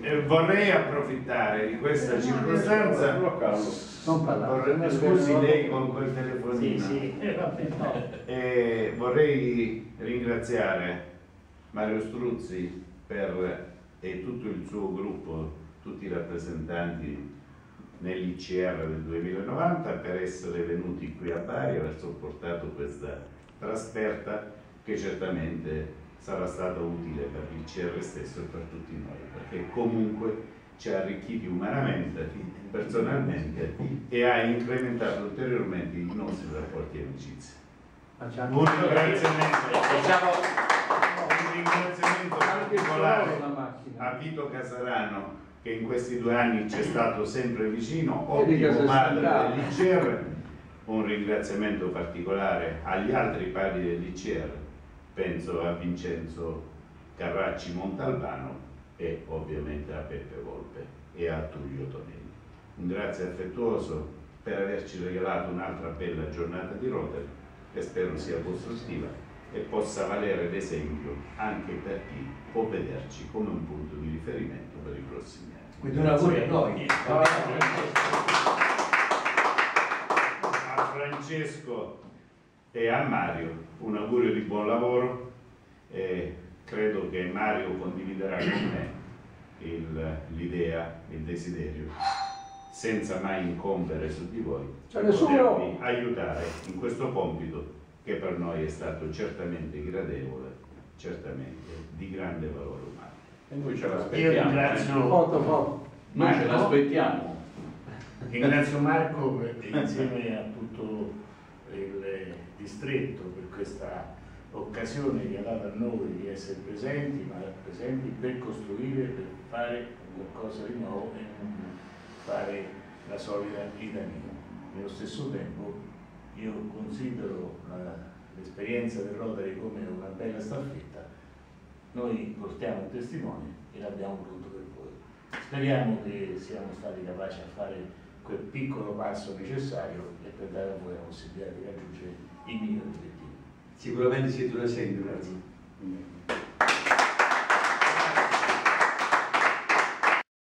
Vorrei approfittare di questa circostanza. Non parlare. Scusi lei con quel telefonino. Sì, vorrei ringraziare Mario Struzzi e tutto il suo gruppo, tutti i rappresentanti nell'ICR del 2090 per essere venuti qui a Bari e aver sopportato questa trasferta che certamente sarà stata utile per l'ICR stesso e per tutti noi, perché comunque ci ha arricchiti umanamente, personalmente e ha incrementato ulteriormente i nostri rapporti di amicizia. Un ringraziamento particolare a Vito Casarano, che in questi 2 anni ci è stato sempre vicino, ottimo padre dell'ICR. Un ringraziamento particolare agli altri padri dell'ICR, penso a Vincenzo Carracci Montalbano e ovviamente a Peppe Volpe e a Tullio Tonelli. Un grazie affettuoso per averci regalato un'altra bella giornata di Rotary, che spero sia costruttiva e possa valere d'esempio anche per chi può vederci come un punto di riferimento per i prossimi anni. Quindi un augurio a noi. A Francesco e a Mario un augurio di buon lavoro e credo che Mario condividerà con me l'idea, il desiderio, senza mai incombere su di voi, per potervi aiutare in questo compito che per noi è stato certamente gradevole, certamente di grande valore umano. E noi ce l'aspettiamo. Io ringrazio Noi ce l'aspettiamo. Ringrazio Marco insieme a tutto il distretto per questa occasione che ha dato a noi di essere presenti, ma presenti per costruire, per fare qualcosa di nuovo e non fare la solita litania. Nello stesso tempo io considero l'esperienza del Rotary come una bella staffetta, noi portiamo un testimone e l'abbiamo pronto per voi. Speriamo che siamo stati capaci a fare quel piccolo passo necessario e per dare a voi la possibilità di raggiungere i migliori obiettivi. Sicuramente siete un esempio, grazie.